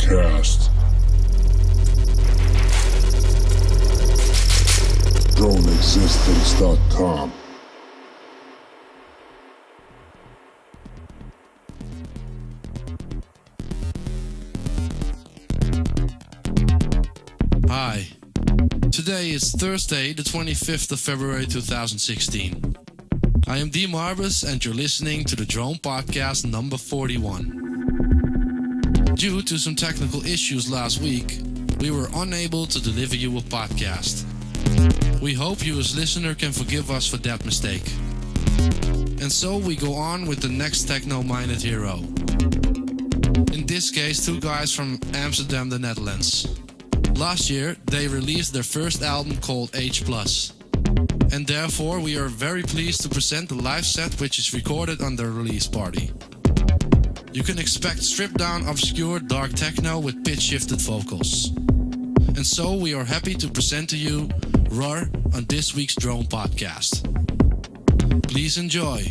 Podcast. DroneExistence.com. Hi. Today is Thursday, the 25th of February 2016. I am D. Marbus and you're listening to the Drone Podcast number 41. Due to some technical issues last week, we were unable to deliver you a podcast. We hope you as listener can forgive us for that mistake. And so we go on with the next techno-minded hero. In this case, two guys from Amsterdam, the Netherlands. Last year, they released their first album called H+. And therefore, we are very pleased to present the live set which is recorded on their release party. You can expect stripped down, obscure, dark techno with pitch-shifted vocals. And so we are happy to present to you RUR on this week's Drone Podcast. Please enjoy.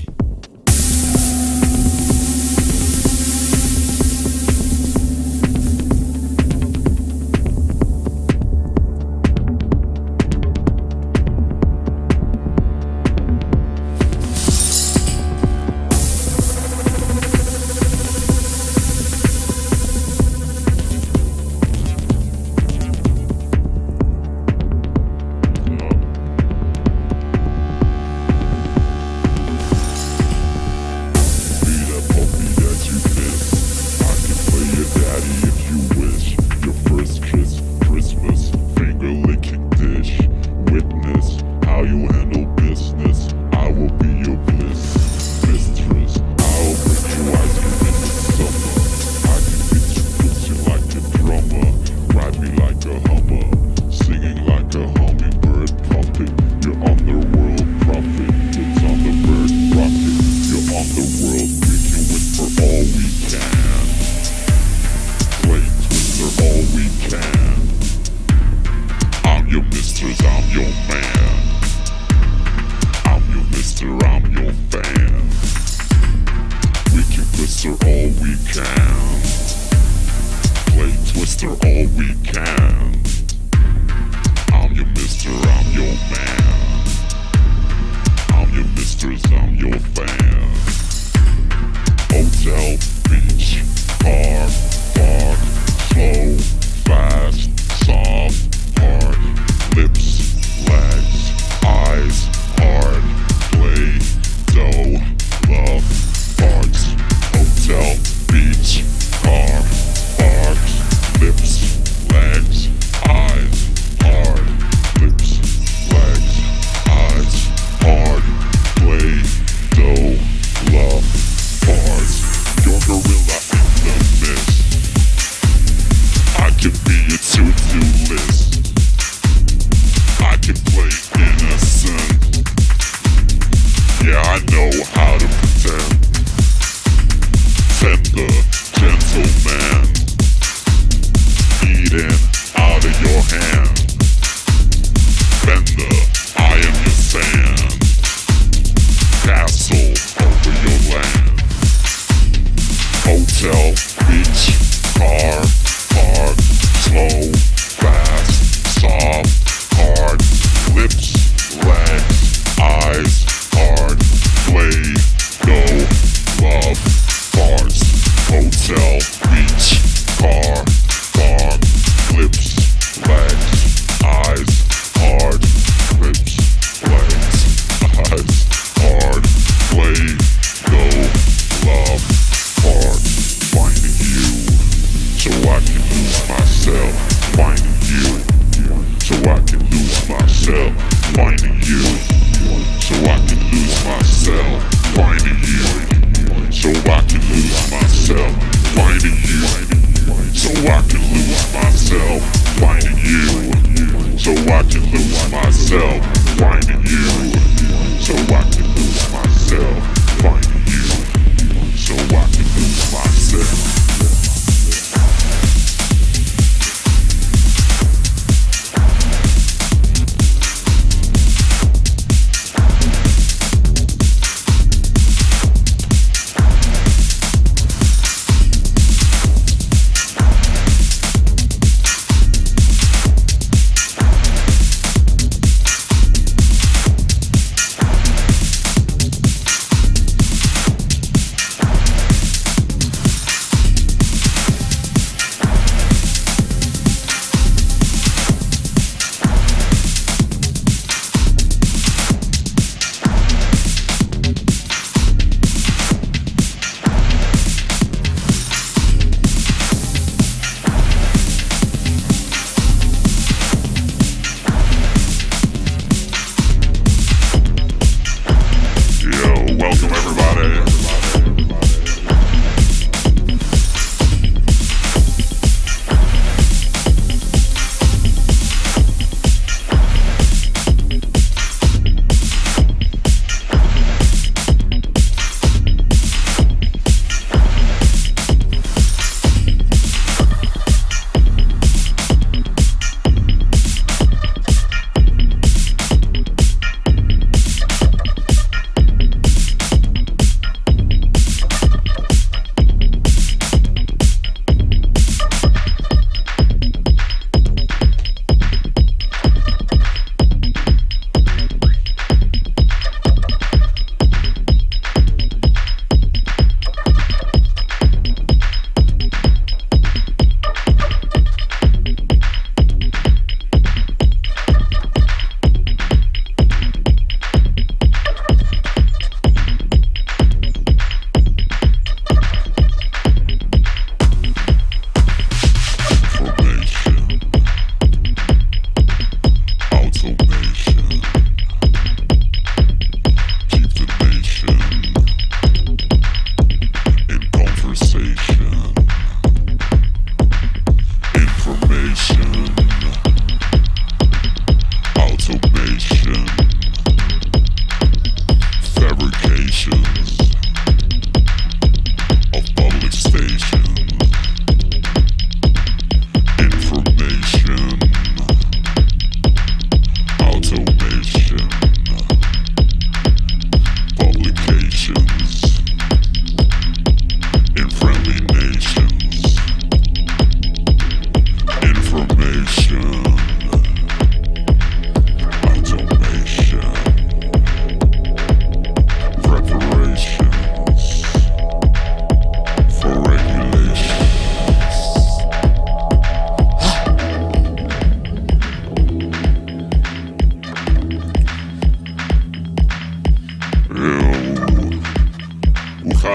So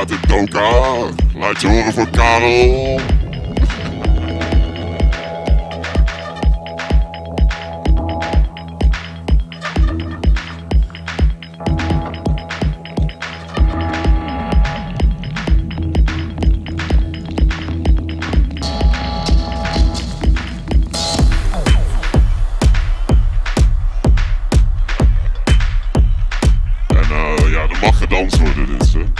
de Doka, laat je horen voor Karel. Mag gedanst worden dus, hè.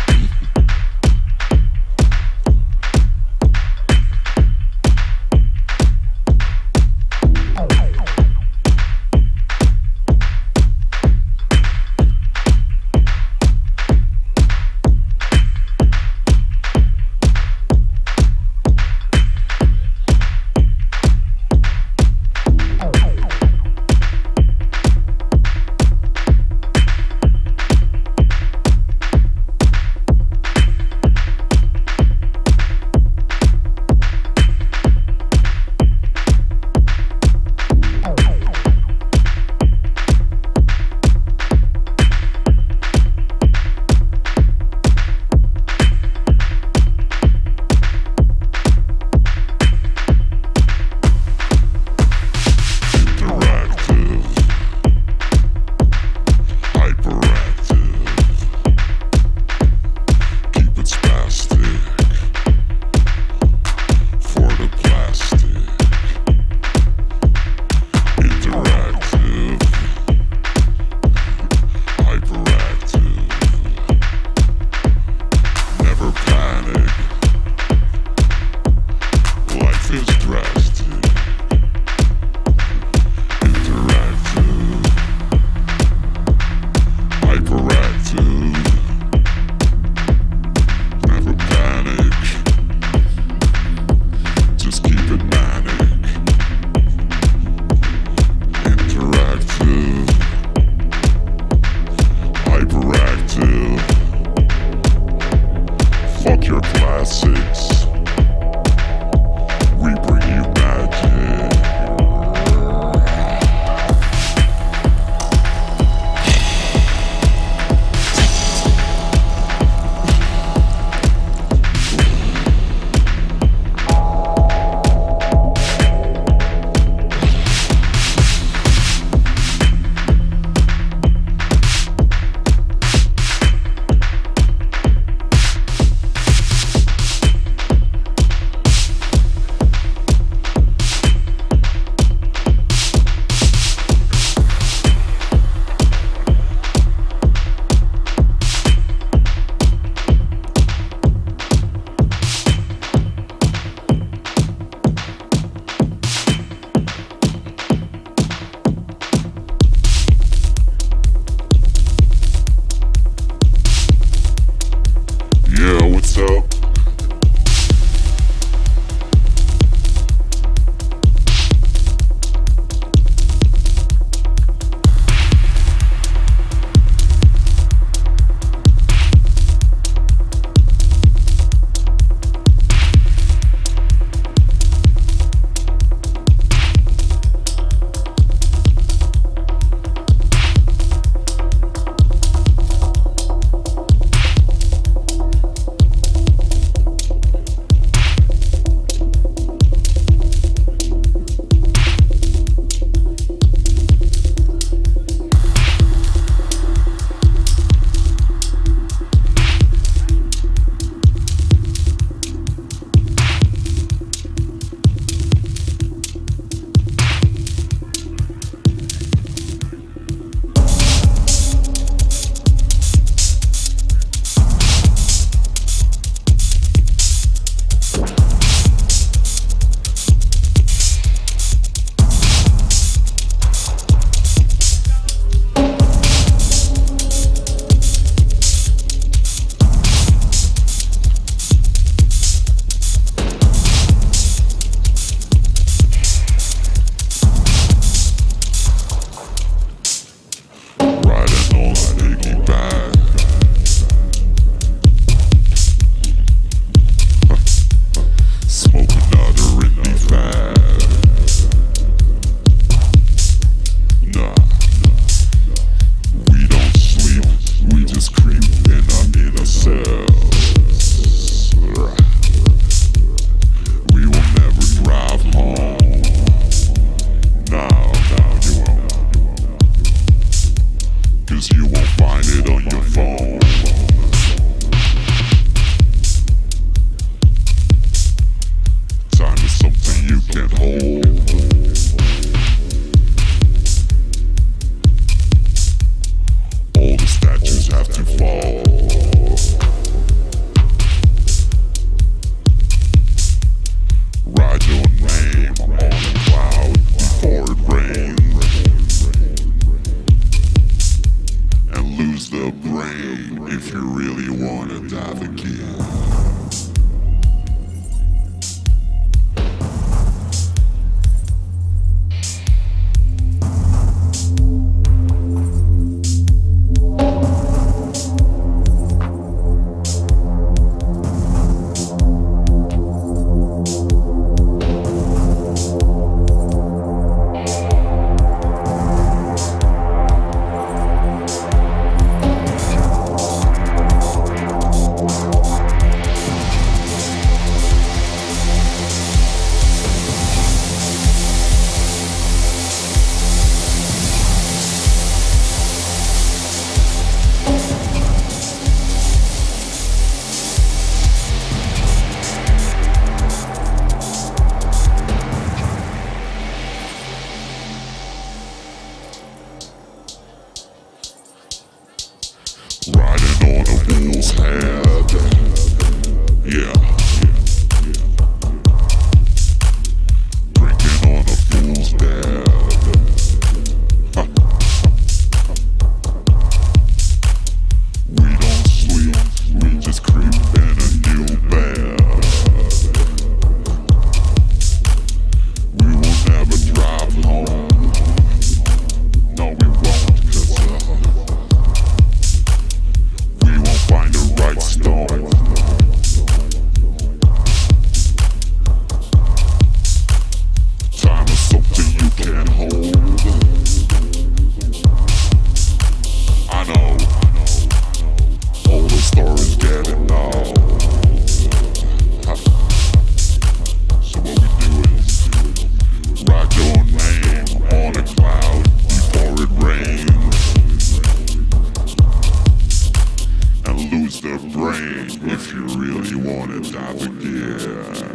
really wanna dive again.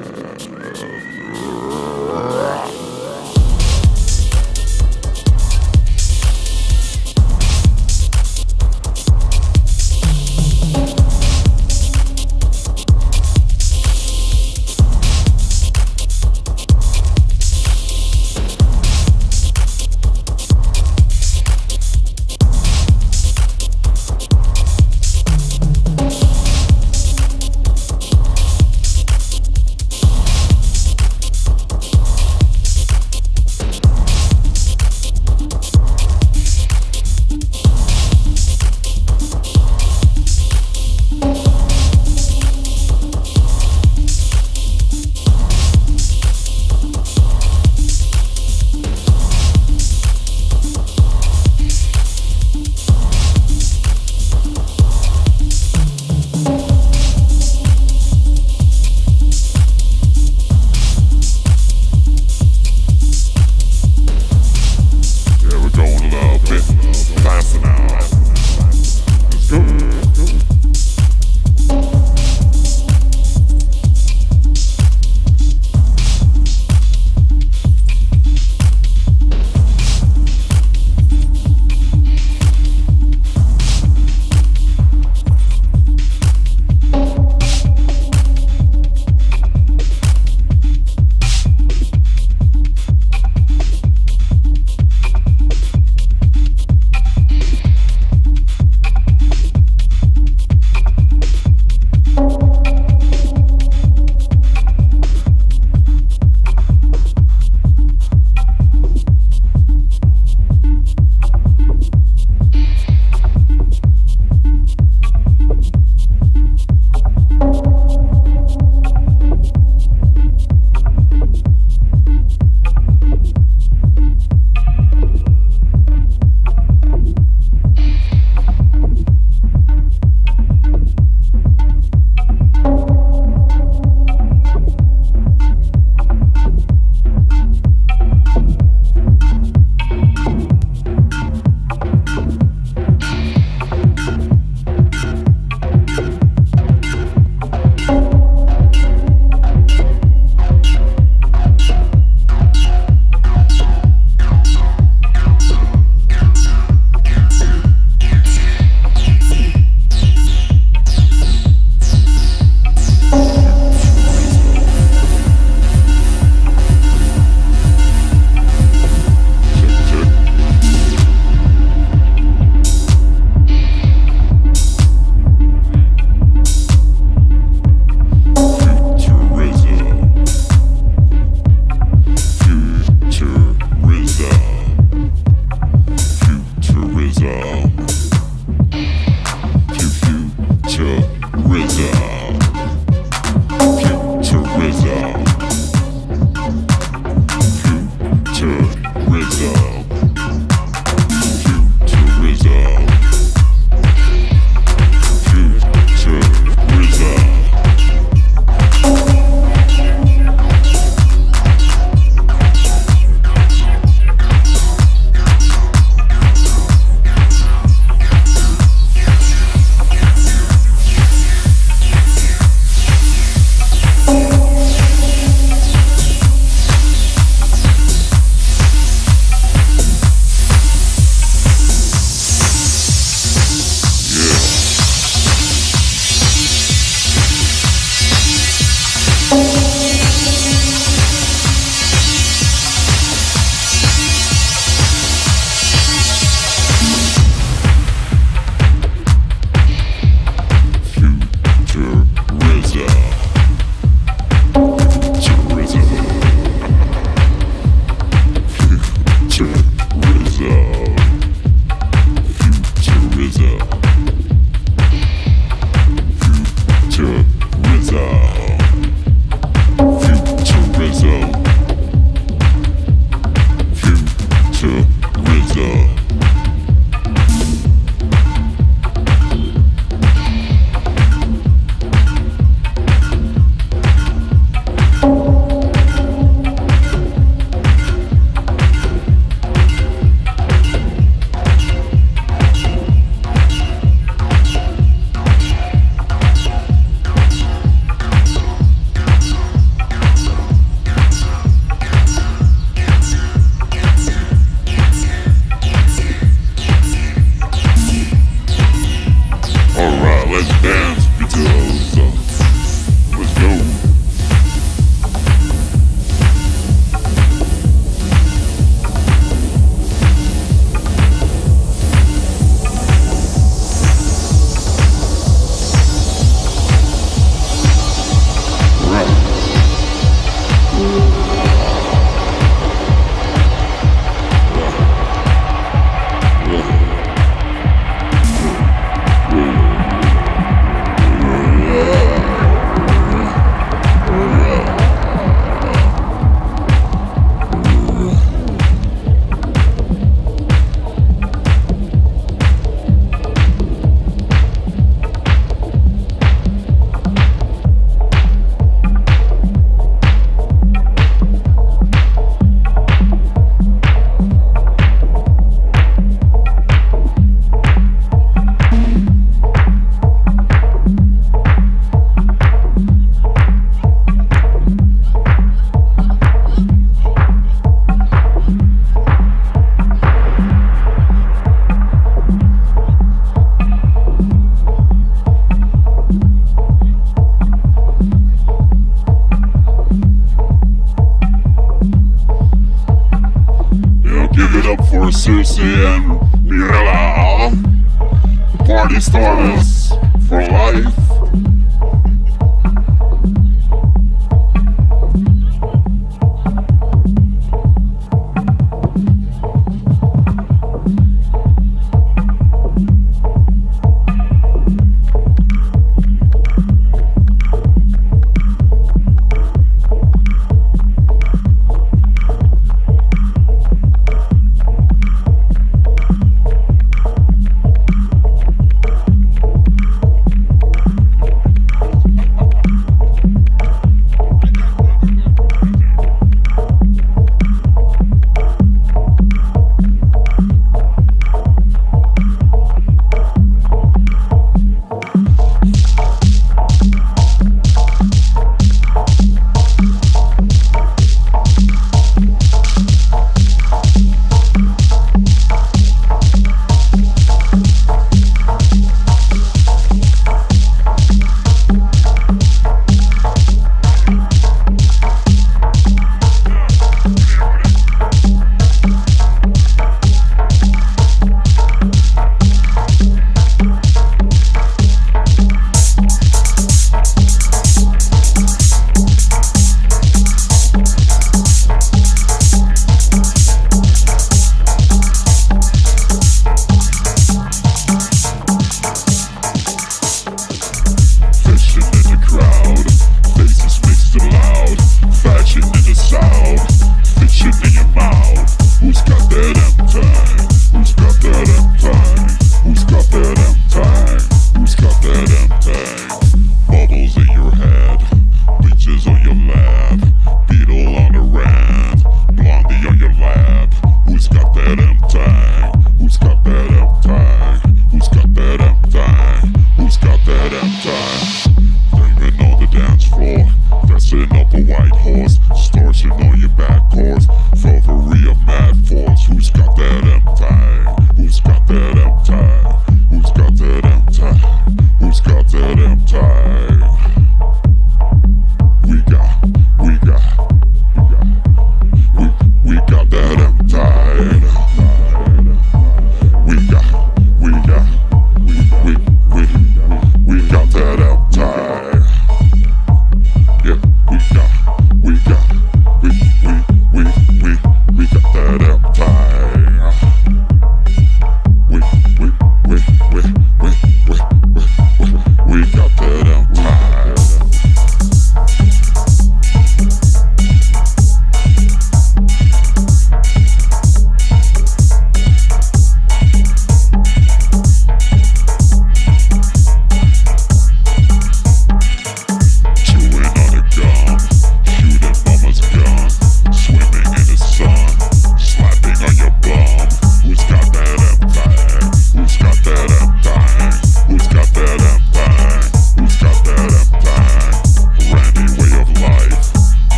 Susie and Mirella. Party starters for life.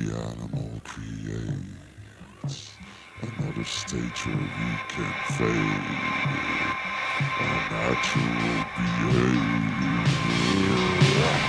animal creates another stage where we can fade our natural behavior.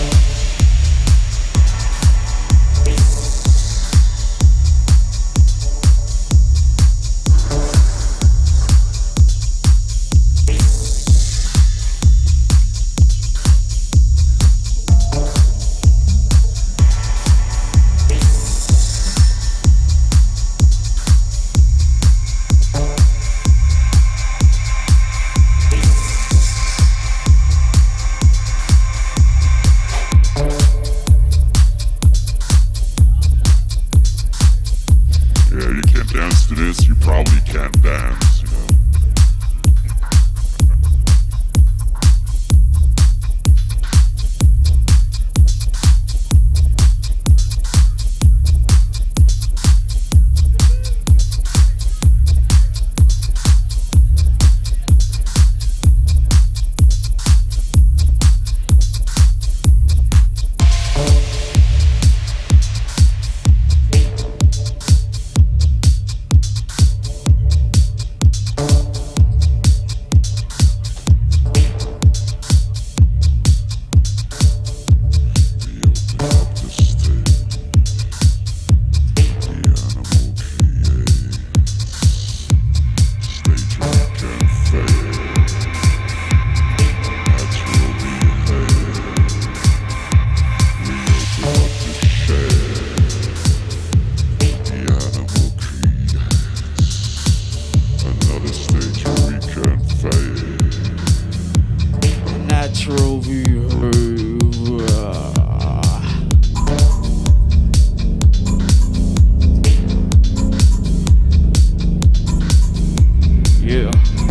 To this, you probably can't dance, you know. Natural behavior. Yeah.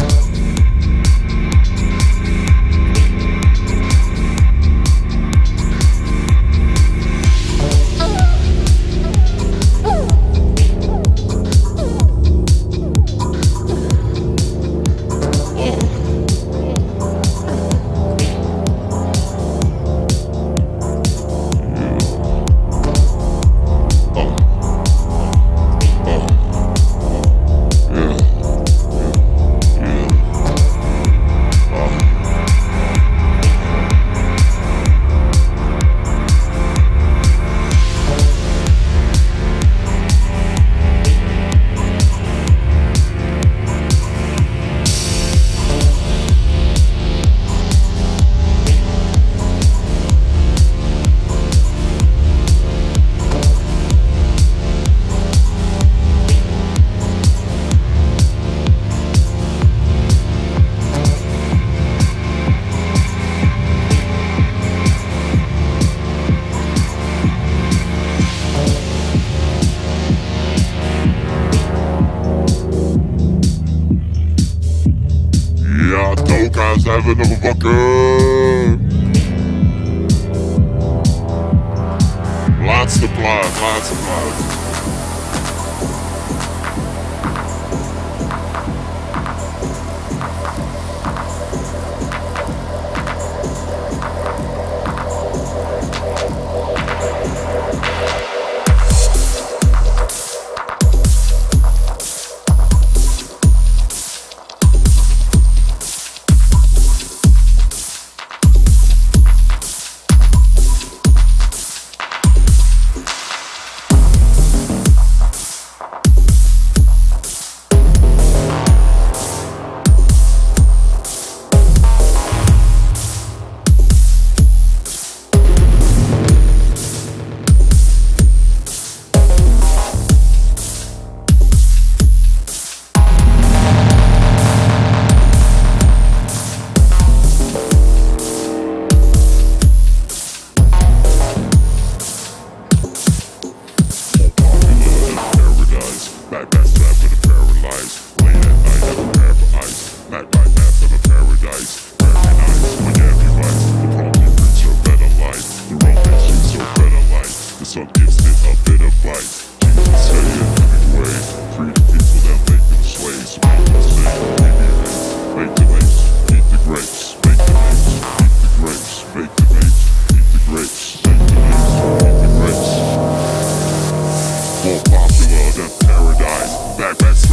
Ja, Toka's hebben nog wakker. Laatste plaat.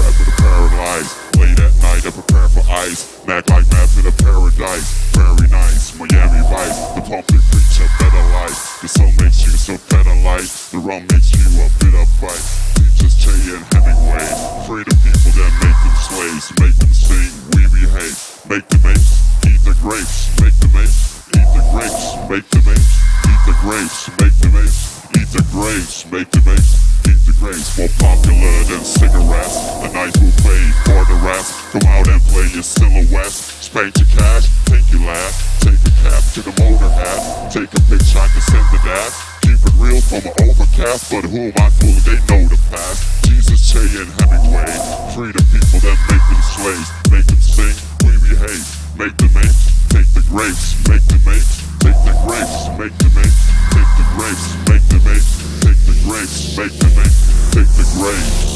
trap in a paradise. Late at night, I prepare for ice. Act like map in a paradise. Very nice, Miami Vice. The pump they preach a better life. The soul makes you so better light. The rum makes you a bit of fight. Teachers Che and Hemingway. Free the people that make them slaves. Make them sing, we behave. Make the apes, eat the grapes. Make the apes, eat the grapes. Make the apes, eat the grapes. Make the apes, eat the grapes. Make the apes, eat the grapes. More popular than cigarettes. A nice buffet for the rest. Come out and play your silhouettes. Spank your cash, take your laugh. Take a cap to the motor hat. Take a picture, I can send the dad. Keep it real from an overcast. But who am I fooling? They know the past. Jesus, Che and Hemingway. Free the people that make them slaves. Make them sing, we behave. Make them apes, take the grapes. Make them apes, take the grapes. Make them apes, take the grapes. Make them apes, take the grapes. Make them apes, take the grapes.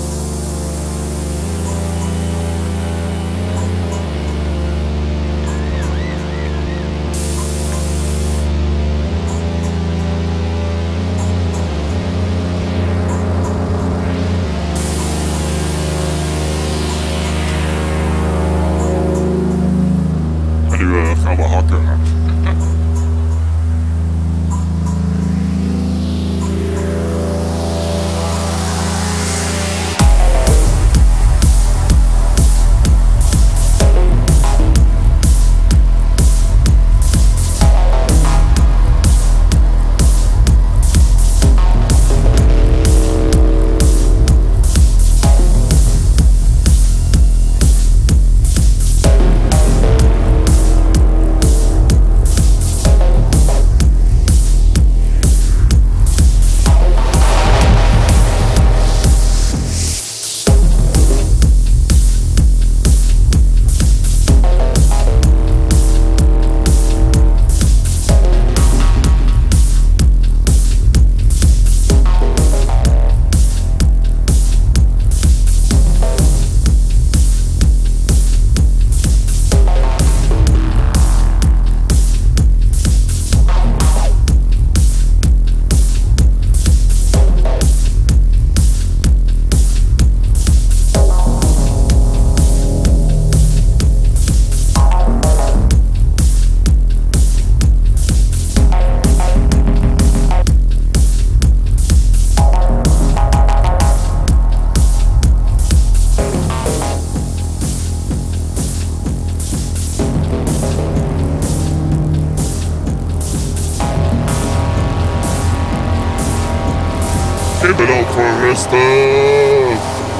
Gaan we hakken. Give it up for Rista!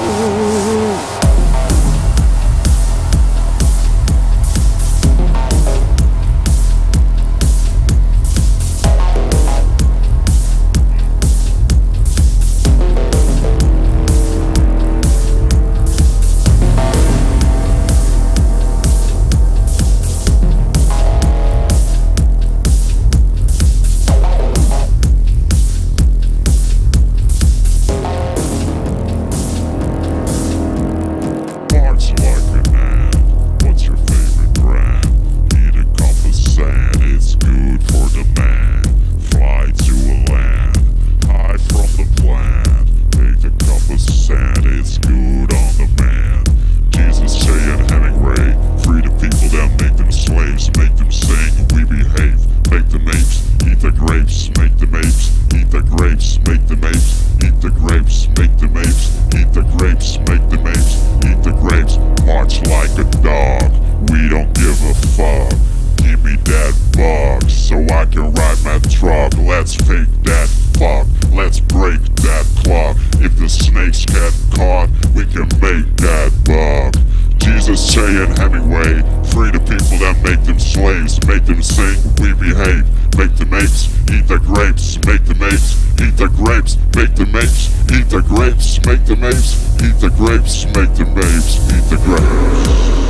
Let's fake that fuck, let's break that clock. If the snakes get caught, we can make that buck. Jesus, Che and Hemingway, free the people that make them slaves. Make them sing, we behave. Make them apes, eat the grapes. Make them apes, eat the grapes. Make them apes, eat the grapes. Make them apes, eat the grapes. Make them apes, eat the grapes.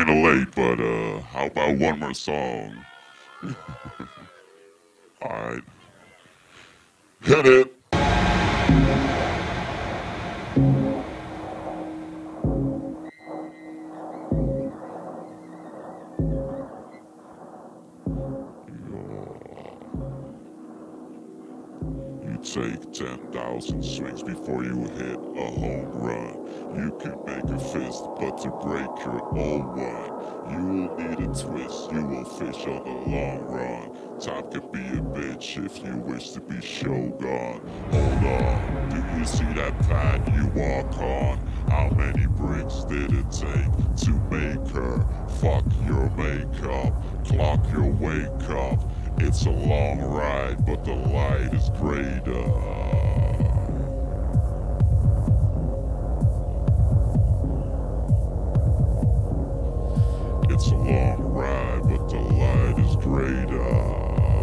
kinda late, but how about one more song? Alright. Hit it! You take 10,000 swings before you hit a home run. You can make a fist, but to break your old one, you will need a twist, you will fish on the long run. Time can be a bitch if you wish to be shogun. Hold on, do you see that path you walk on? How many bricks did it take to make her? Fuck your makeup, clock your wake up. It's a long ride, but the light is greater. It's a long ride, but the light is greater.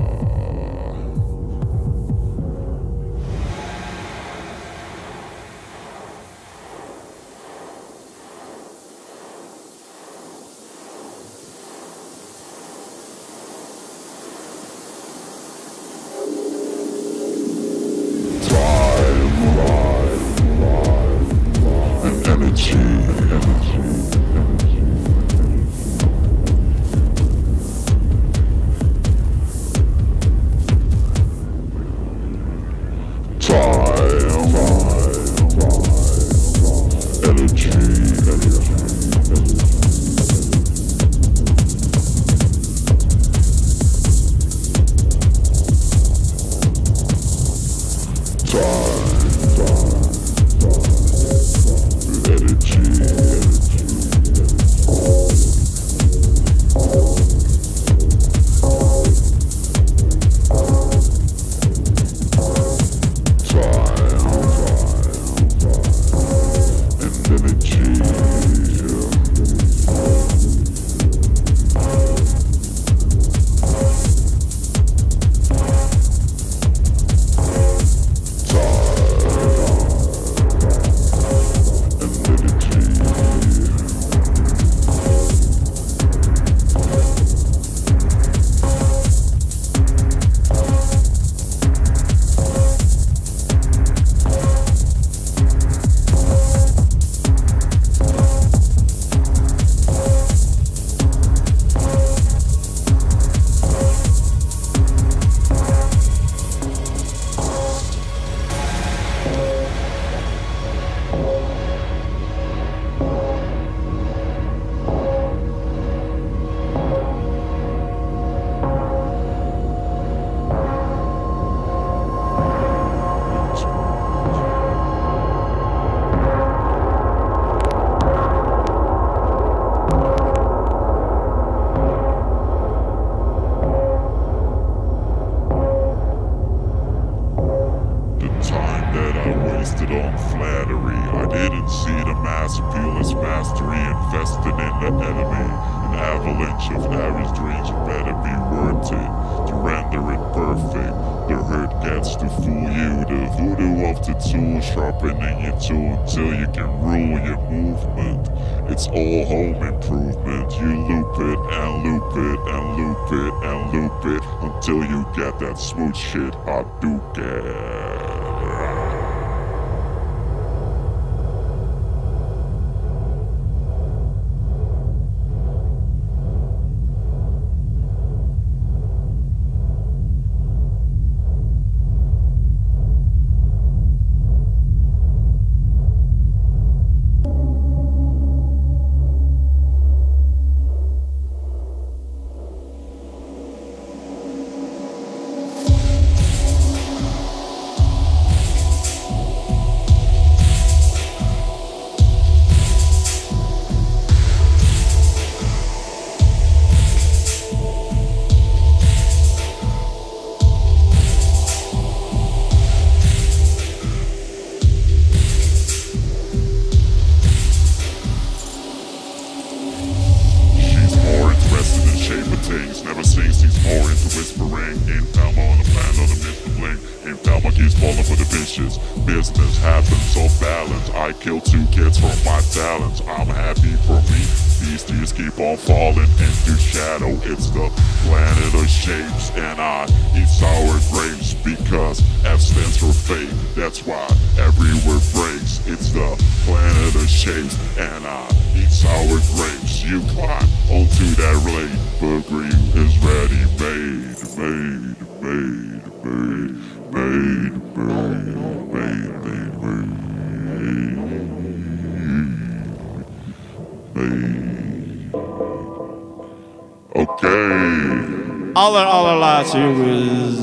Until you can rule your movement. It's all home improvement. You loop it and loop it and loop it and loop it until you get that smooth shit Hadouken. Business happens off balance. I kill 2 kids for my talents. I'm happy for me. these tears keep on falling into shadow. It's the planet of shapes, and I eat sour grapes because F stands for fate. That's why every word breaks. It's the planet of shapes, and I eat sour grapes. You climb onto that blade, but green is ready made. Oké. Allerlaatste jongens.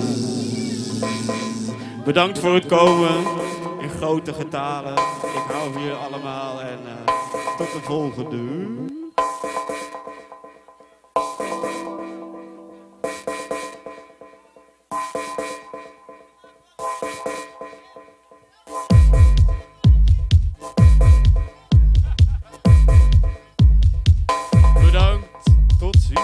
Bedankt voor het komen in grote getalen. Ik hou van jullie allemaal en tot de volgende. Bedankt, tot ziens.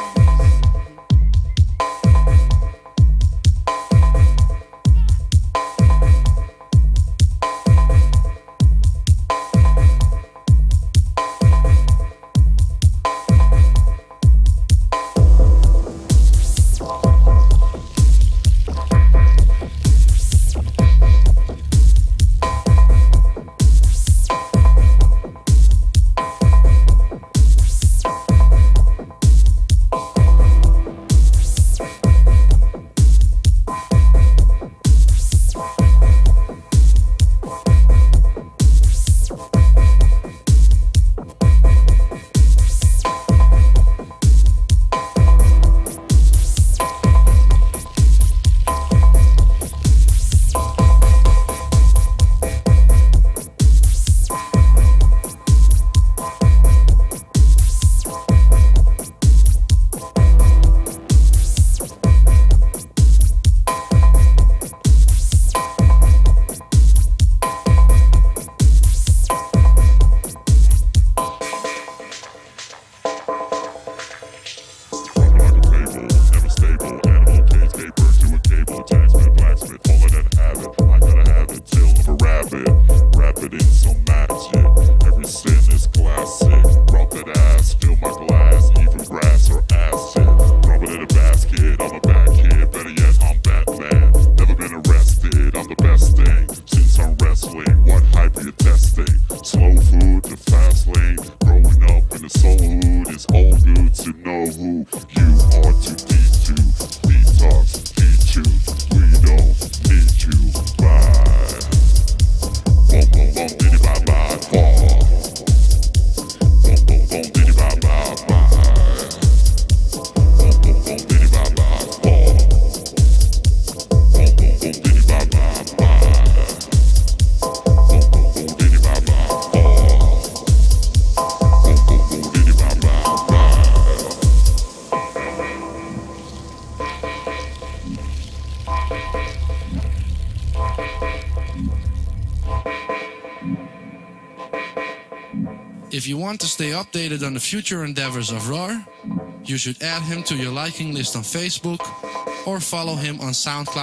If you want to stay updated on the future endeavors of RAR, you should add him to your liking list on Facebook or follow him on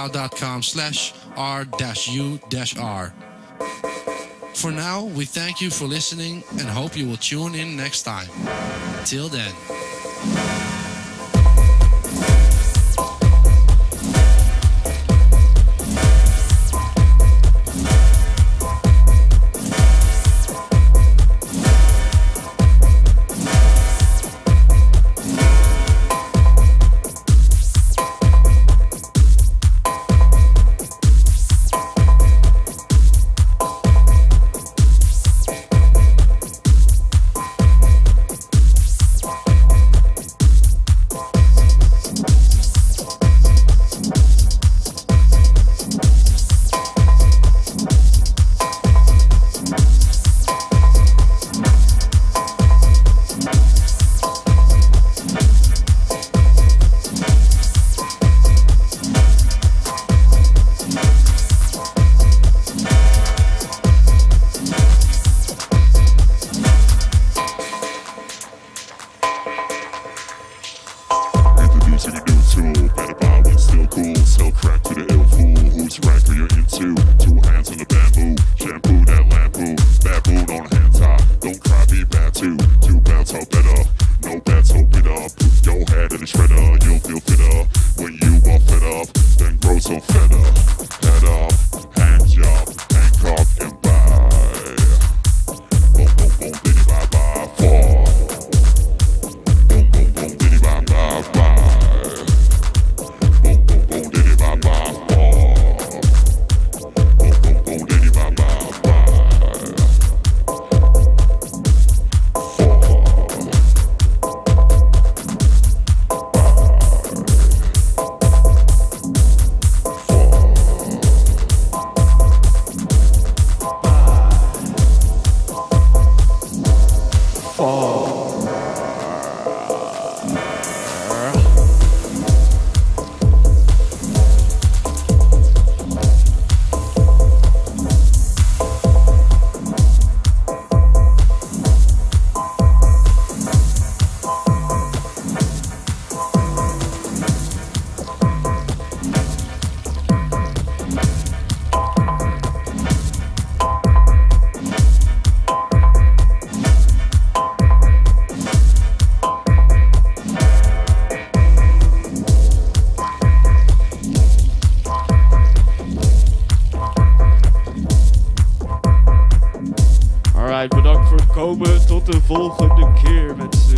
soundcloud.com/r-u-r. For now, we thank you for listening and hope you will tune in next time. Till then. bounce out better. No bats, open up. Your head in the shredder. You'll feel fitter when you are fed up. Then grow so feather. Head up, hands up, handcuff and bye. Boom, boom, boom, diddy bye bye. Fall. Boom, boom, boom, diddy bye bye bye. Boom, boom, boom, diddy bye bye fall. Boom, boom, boom, diddy bye bye bye. Fall. Alright, bedankt voor het komen. Tot de volgende keer, mensen.